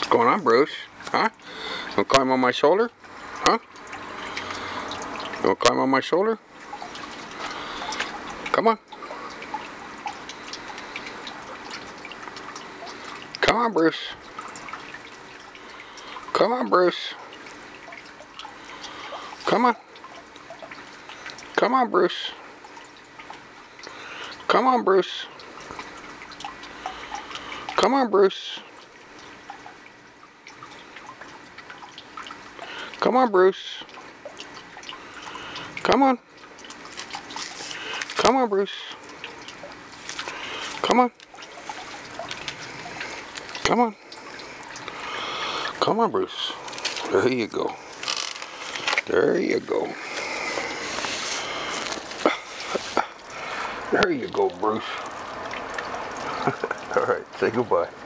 What's going on, Bruce? Huh? You wanna climb on my shoulder? Huh? You wanna climb on my shoulder? Come on. Come on, Bruce. Come on, Bruce. Come on. Come on, Bruce. Come on, Bruce. Come on, Bruce. Come on, Bruce. Come on. Come on, Bruce. Come on. Come on. Come on, Bruce. There you go. There you go. There you go, Bruce. All right, say goodbye.